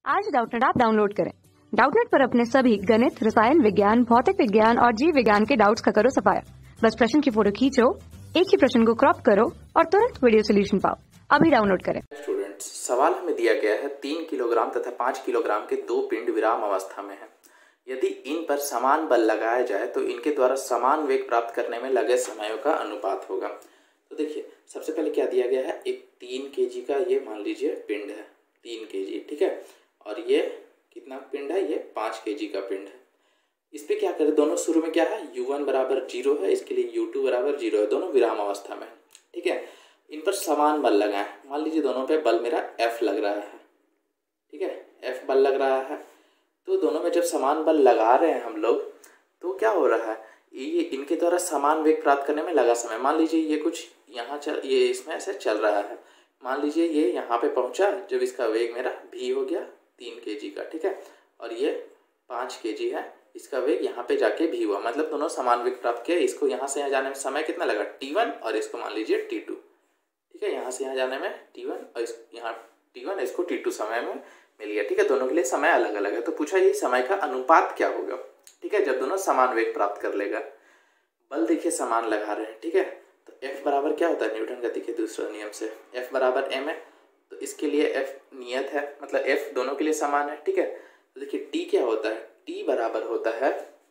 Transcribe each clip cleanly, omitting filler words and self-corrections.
आज Doubtnut app download करें। Doubtnut पर अपने सभी गणित, रसायन विज्ञान, भौतिक विज्ञान और जीव विज्ञान के डाउट्स का करो सफाया। बस प्रश्न की फोटो खींचो, एक ही प्रश्न को क्रॉप करो और तुरंत वीडियो सोल्यूशन पाओ। अभी डाउनलोड करें। स्टूडेंट्स, सवाल हमें दिया गया है 3 किलोग्राम तथा 5 किलोग्राम के दो पिंड विराम अवस्था में है। यदि इन पर समान बल लगाया जाए तो इनके द्वारा समान वेग प्राप्त करने में लगे समयों का अनुपात होगा। तो देखिए, सबसे पहले क्या दिया गया है, एक 3 kg का ये मान लीजिए पिंड है, 3 kg, ठीक है। और ये कितना पिंड है, ये 5 kg का पिंड है। इस पे क्या करें, दोनों शुरू में क्या है, u1 बराबर 0 है, इसके लिए u2 बराबर 0 है, दोनों विराम अवस्था में है, ठीक है। इन पर समान बल लगाएं, मान लीजिए दोनों पे बल मेरा F लग रहा है, ठीक है, F बल लग रहा है। तो दोनों में जब समान बल लगा रहे हैं हम लोग, तो क्या हो रहा है, ये इनके द्वारा समान वेग प्राप्त करने में लगा समय, मान लीजिए ये कुछ यहाँ ये इसमें ऐसे चल रहा है, मान लीजिए ये यहाँ पे पहुँचा, जब इसका वेग मेरा v हो गया 3 kg का, ठीक है, और ये 5 kg है, इसका वेग यहाँ पे जाके v हुआ, मतलब दोनों समान वेग प्राप्त किया। इसको यहाँ से यहाँ जाने में समय कितना लगा, t1, और इसको मान लीजिए t2, ठीक है, यहाँ से यहाँ जाने में t1 और यहाँ t1, इसको t2 समय में मिल गया, ठीक है। दोनों के लिए समय अलग अलग है। तो पूछा ये समय का अनुपात क्या होगा, ठीक है, जब दोनों समान वेग प्राप्त कर लेगा। बल देखिए समान लगा रहे हैं, ठीक है। तो F बराबर क्या होता है, न्यूटन गति के दूसरे नियम से F बराबर m है, तो इसके लिए F नियत है, मतलब F दोनों के लिए समान है, ठीक है। तो देखिए T क्या होता है, T बराबर होता है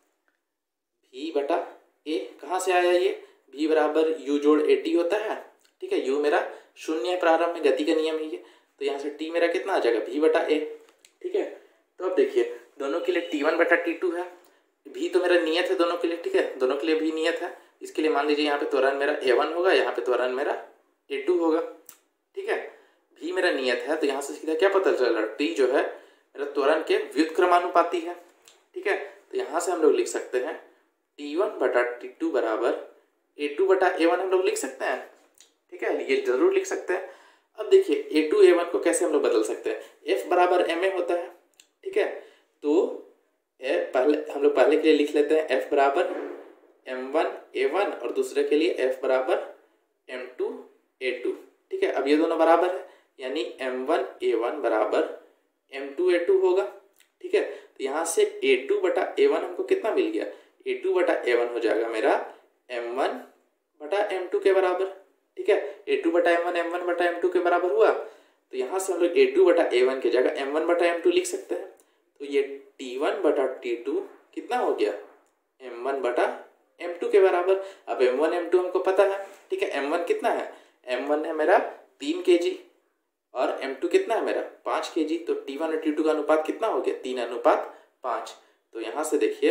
v बटा a। कहाँ से आया ये, v बराबर u जोड़ at होता है, ठीक है। u मेरा शून्य है, प्रारंभ में गति का नियम है ये, तो यहाँ से t मेरा कितना आ जाएगा, v बटा a, ठीक है। तो अब देखिए दोनों के लिए t1 बटा t2 है, v तो मेरा नियत है दोनों के लिए, ठीक है, दोनों के लिए v नियत है। इसके लिए मान लीजिए यहाँ पे त्वरण मेरा a1 होगा, यहाँ पे त्वरण मेरा a2 होगा, ठीक है। v मेरा नियत है, तो यहाँ से सीधा क्या पता चल रहा है, t जो है मेरा त्वरण के व्युत्क्रमानुपाती है, ठीक है। तो यहाँ से हम लोग लिख सकते हैं t1 बटा t2 बराबर a2 बटा a1 हम लोग लिख सकते हैं, ठीक है, ये जरूर लिख सकते हैं। अब देखिए a2 a1 को कैसे हम लोग बदल सकते हैं, f बराबर ma होता है, ठीक है। तो पहले हम लोग पहले के लिए लिख लेते हैं f बराबर m1 a1 और दूसरे के लिए f बराबर m2 a2, ठीक है। अब ये दोनों बराबर है, यानी m1 a1 बराबर m2 a2 होगा, ठीक है। तो यहाँ से a2 बटा a1 हमको कितना मिल गया, a2 बटा a1 हो जाएगा मेरा m1 बटा m2 के बराबर, ठीक है। a2 बटा m1 m1 बटा m2 के बराबर हुआ, तो यहाँ से हम लोग a2 बटा a1 की जगह m1 बटा m2 लिख सकते हैं। तो ये t1 बटा t2 कितना हो गया, m1 बटा m2 के बराबर। अब m1 m2 हमको पता है, ठीक है। m1 कितना है, m1 है मेरा 3 kg और m2 कितना है मेरा 5 kg। तो t1 और t2 का अनुपात कितना हो गया, 3:5। तो यहाँ से देखिए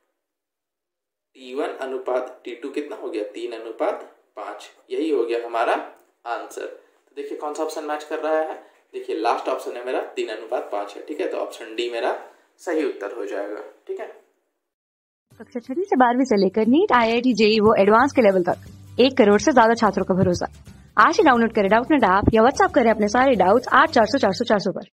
t1 अनुपात t2 कितना हो गया, 3:5, यही हो गया हमारा आंसर। तो देखिए कौन सा ऑप्शन मैच कर रहा है, देखिए लास्ट ऑप्शन है मेरा 3:5 है, ठीक है। तो ऑप्शन डी मेरा सही उत्तर हो जाएगा, ठीक है। कक्षा 6 से 12वीं से लेकर नीट, IIT, JEE वो एडवांस के लेवल तक 1 करोड़ से ज्यादा छात्रों का भरोसा। आज ही डाउनलोड करें डाउटनेट ऐप या व्हाट्सएप करें अपने सारे डाउट्स 8400 400 400 पर।